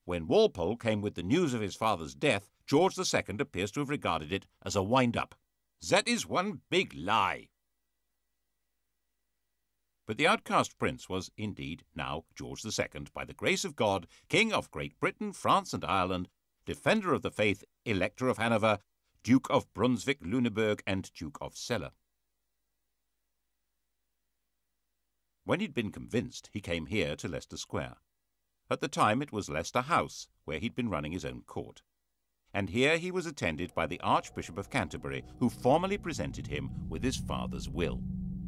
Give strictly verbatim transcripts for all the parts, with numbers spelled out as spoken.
When Walpole came with the news of his father's death, George the Second appears to have regarded it as a wind-up. "That is one big lie." But the outcast prince was indeed now George the Second, by the grace of God, King of Great Britain, France and Ireland, Defender of the Faith, Elector of Hanover, Duke of Brunswick-Lüneburg and Duke of Celle. When he'd been convinced, he came here to Leicester Square. At the time it was Leicester House, where he'd been running his own court. And here he was attended by the Archbishop of Canterbury, who formally presented him with his father's will.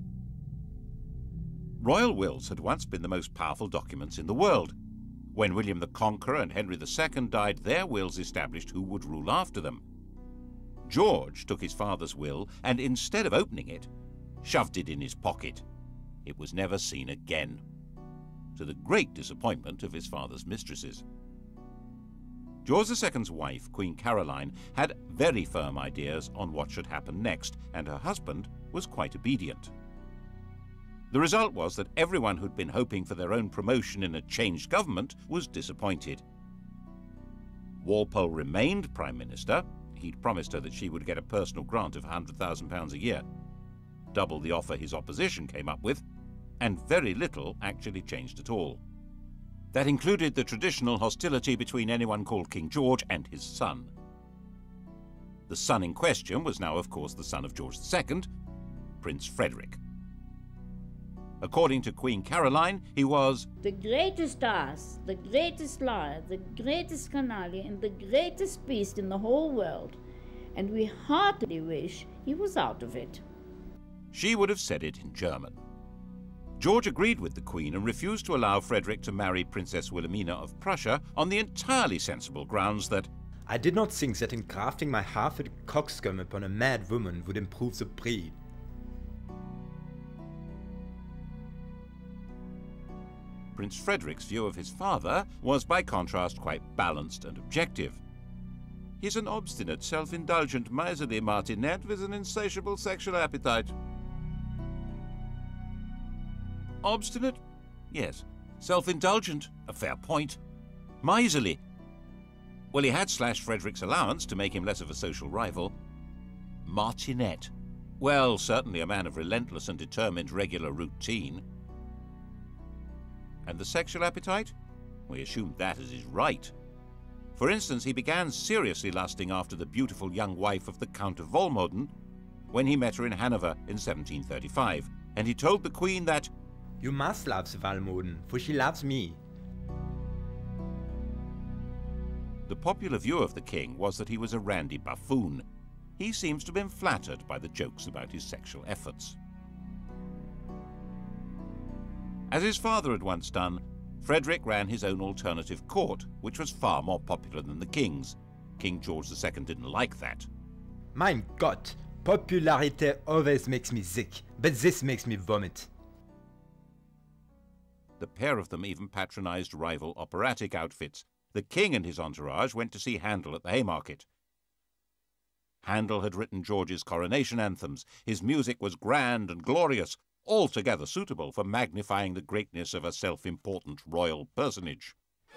Royal wills had once been the most powerful documents in the world. When William the Conqueror and Henry the Second died, their wills established who would rule after them. George took his father's will and, instead of opening it, shoved it in his pocket. It was never seen again, to the great disappointment of his father's mistresses. George the Second's wife, Queen Caroline, had very firm ideas on what should happen next, and her husband was quite obedient. The result was that everyone who'd been hoping for their own promotion in a changed government was disappointed. Walpole remained Prime Minister. He'd promised her that she would get a personal grant of one hundred thousand pounds a year, double the offer his opposition came up with, and very little actually changed at all. That included the traditional hostility between anyone called King George and his son. The son in question was now, of course, the son of George the Second, Prince Frederick. According to Queen Caroline, he was the greatest ass, the greatest liar, the greatest canaille, and the greatest beast in the whole world, and we heartily wish he was out of it. She would have said it in German. George agreed with the Queen and refused to allow Frederick to marry Princess Wilhelmina of Prussia on the entirely sensible grounds that I did not think that engrafting my half-witted coxcomb upon a mad woman would improve the breed. Prince Frederick's view of his father was, by contrast, quite balanced and objective. He's an obstinate, self-indulgent, miserly martinet with an insatiable sexual appetite. Obstinate? Yes. Self-indulgent? A fair point. Miserly? Well, he had slashed Frederick's allowance to make him less of a social rival. Martinet? Well, certainly a man of relentless and determined regular routine. And the sexual appetite? We assumed that as his right. For instance, he began seriously lusting after the beautiful young wife of the Count of Volmoden when he met her in Hanover in seventeen thirty-five, and he told the Queen that You must love the Volmoden, for she loves me. The popular view of the king was that he was a randy buffoon. He seems to have been flattered by the jokes about his sexual efforts. As his father had once done, Frederick ran his own alternative court, which was far more popular than the king's. King George the Second didn't like that. Mein Gott, popularity always makes me sick, but this makes me vomit. The pair of them even patronized rival operatic outfits. The king and his entourage went to see Handel at the Haymarket. Handel had written George's coronation anthems. His music was grand and glorious, altogether suitable for magnifying the greatness of a self-important royal personage.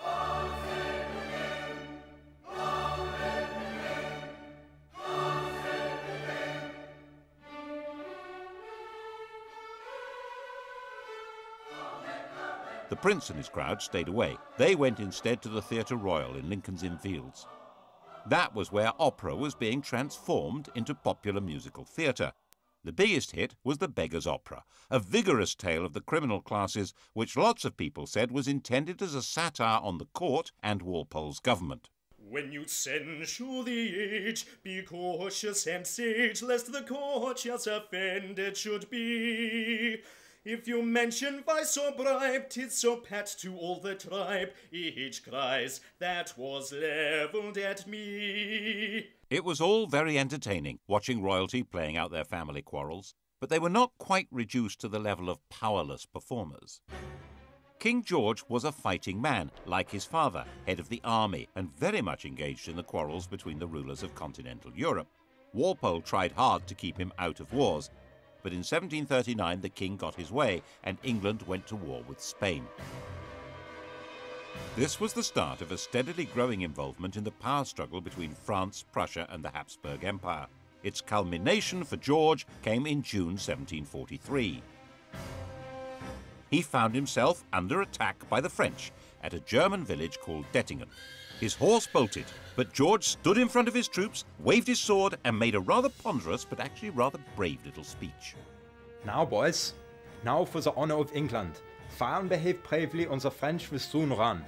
The prince and his crowd stayed away. They went instead to the Theatre Royal in Lincoln's Inn Fields. That was where opera was being transformed into popular musical theatre. The biggest hit was The Beggar's Opera, a vigorous tale of the criminal classes which lots of people said was intended as a satire on the court and Walpole's government. When you censure the age, be cautious and sage, lest the courtiers offended should be. If you mention vice or bribe, 'tis so pat to all the tribe, each cries, that was levelled at me. It was all very entertaining, watching royalty playing out their family quarrels, but they were not quite reduced to the level of powerless performers. King George was a fighting man, like his father, head of the army, and very much engaged in the quarrels between the rulers of continental Europe. Walpole tried hard to keep him out of wars, but in seventeen thirty-nine the king got his way, and England went to war with Spain. This was the start of a steadily growing involvement in the power struggle between France, Prussia and the Habsburg Empire. Its culmination for George came in June seventeen forty-three. He found himself under attack by the French at a German village called Dettingen. His horse bolted, but George stood in front of his troops, waved his sword and made a rather ponderous but actually rather brave little speech. Now, boys, now for the honor of England. Fire and behave bravely, or the French will soon run.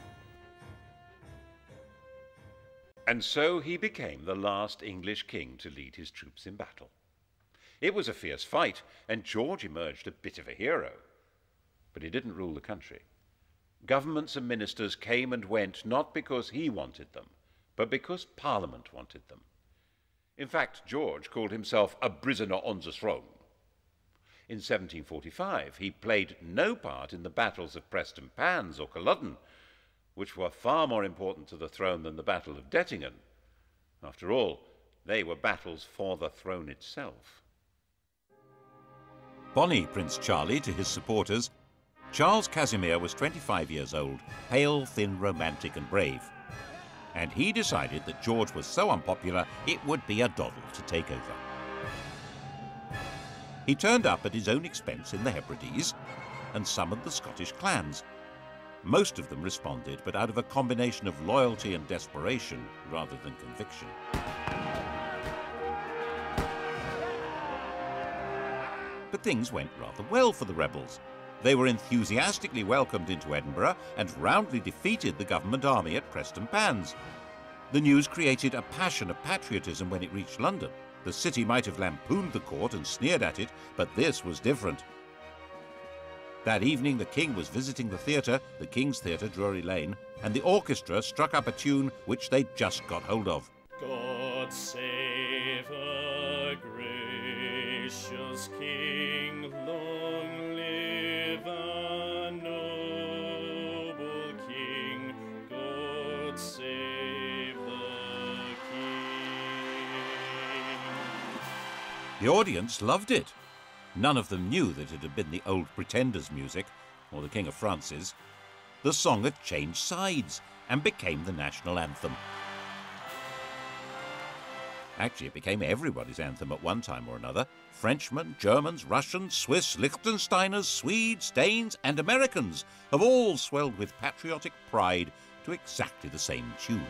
And so he became the last English king to lead his troops in battle. It was a fierce fight, and George emerged a bit of a hero. But he didn't rule the country. Governments and ministers came and went not because he wanted them, but because Parliament wanted them. In fact, George called himself a prisoner on the throne. In seventeen forty-five, he played no part in the battles of Prestonpans or Culloden, which were far more important to the throne than the Battle of Dettingen. After all, they were battles for the throne itself. Bonnie Prince Charlie to his supporters, Charles Casimir was twenty-five years old, pale, thin, romantic and brave. And he decided that George was so unpopular it would be a doddle to take over. He turned up at his own expense in the Hebrides and summoned the Scottish clans. Most of them responded, but out of a combination of loyalty and desperation rather than conviction. But things went rather well for the rebels. They were enthusiastically welcomed into Edinburgh and roundly defeated the government army at Prestonpans. The news created a passion of patriotism when it reached London. The city might have lampooned the court and sneered at it, but this was different. That evening the king was visiting the theatre, the King's Theatre, Drury Lane, and the orchestra struck up a tune which they'd just got hold of. God save a gracious king, long live a noble king, God save the king. The audience loved it. None of them knew that it had been the Old Pretender's music, or the King of France's. The song had changed sides and became the national anthem. Actually, it became everybody's anthem at one time or another. Frenchmen, Germans, Russians, Swiss, Liechtensteiners, Swedes, Danes and Americans have all swelled with patriotic pride to exactly the same tune.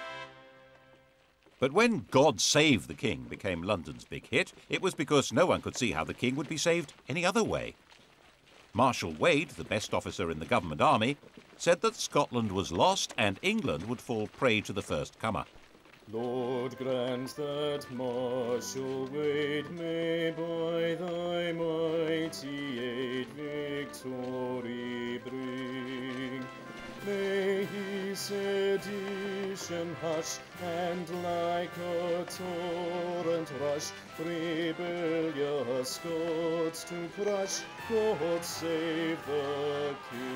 But when God Save the King became London's big hit, it was because no one could see how the king would be saved any other way. Marshal Wade, the best officer in the government army, said that Scotland was lost and England would fall prey to the first comer. Lord, grant that Marshal Wade may by thy mighty aid victory bring. May he sedition hush, and like a torrent rush, rebellious Scots to crush. God save the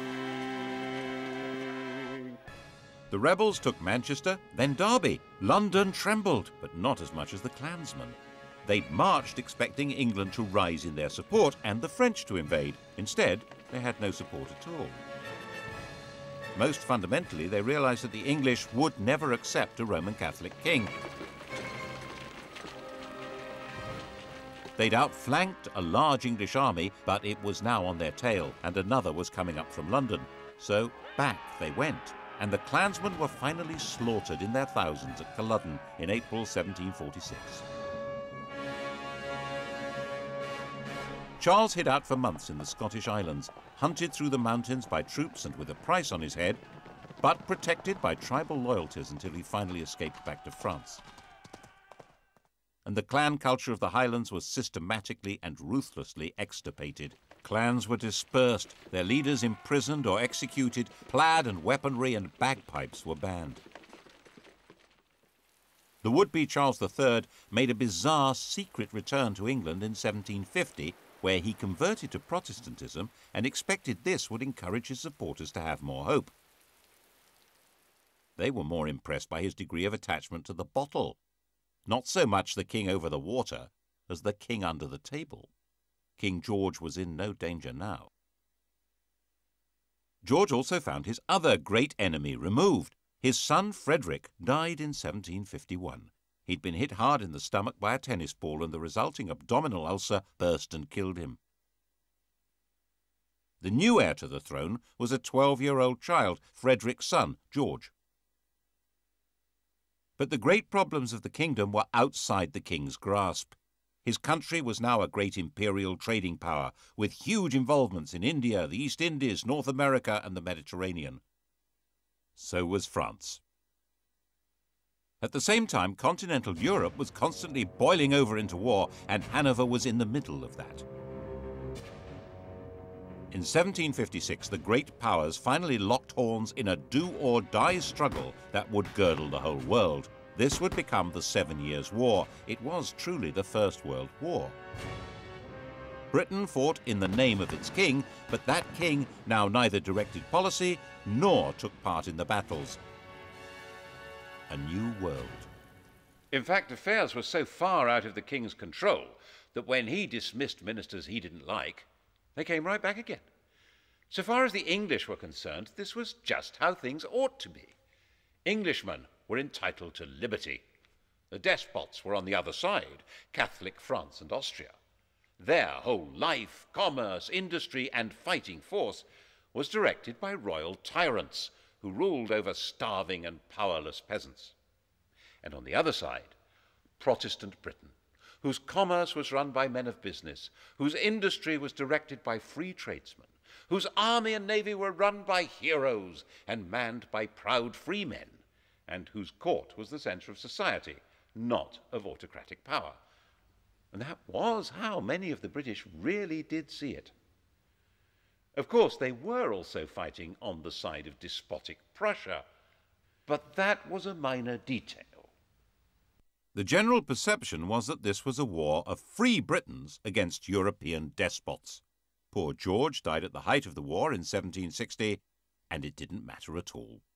King. The rebels took Manchester, then Derby. London trembled, but not as much as the clansmen. They'd marched expecting England to rise in their support and the French to invade. Instead, they had no support at all. Most fundamentally, they realized that the English would never accept a Roman Catholic king. They'd outflanked a large English army, but it was now on their tail, and another was coming up from London. So back they went, and the clansmen were finally slaughtered in their thousands at Culloden in April seventeen forty-six. Charles hid out for months in the Scottish Islands, hunted through the mountains by troops and with a price on his head, but protected by tribal loyalties until he finally escaped back to France. And the clan culture of the Highlands was systematically and ruthlessly extirpated. Clans were dispersed, their leaders imprisoned or executed, plaid and weaponry and bagpipes were banned. The would-be Charles the Third made a bizarre secret return to England in seventeen fifty, where he converted to Protestantism and expected this would encourage his supporters to have more hope. They were more impressed by his degree of attachment to the bottle. Not so much the king over the water as the king under the table. King George was in no danger now. George also found his other great enemy removed. His son Frederick died in seventeen fifty-one. He'd been hit hard in the stomach by a tennis ball, and the resulting abdominal ulcer burst and killed him. The new heir to the throne was a twelve-year-old child, Frederick's son, George. But the great problems of the kingdom were outside the king's grasp. His country was now a great imperial trading power, with huge involvements in India, the East Indies, North America, and the Mediterranean. So was France. At the same time, continental Europe was constantly boiling over into war, and Hanover was in the middle of that. In seventeen fifty-six, the great powers finally locked horns in a do-or-die struggle that would girdle the whole world. This would become the Seven Years' War. It was truly the First World War. Britain fought in the name of its king, but that king now neither directed policy nor took part in the battles. A new world. In fact, affairs were so far out of the king's control that when he dismissed ministers he didn't like, they came right back again. So far as the English were concerned, this was just how things ought to be. Englishmen were entitled to liberty. The despots were on the other side, Catholic France and Austria. Their whole life, commerce, industry, and fighting force was directed by royal tyrants who ruled over starving and powerless peasants. And on the other side, Protestant Britain, whose commerce was run by men of business, whose industry was directed by free tradesmen, whose army and navy were run by heroes and manned by proud free men, and whose court was the centre of society, not of autocratic power. And that was how many of the British really did see it. Of course, they were also fighting on the side of despotic Prussia, but that was a minor detail. The general perception was that this was a war of free Britons against European despots. Poor George died at the height of the war in seventeen sixty, and it didn't matter at all.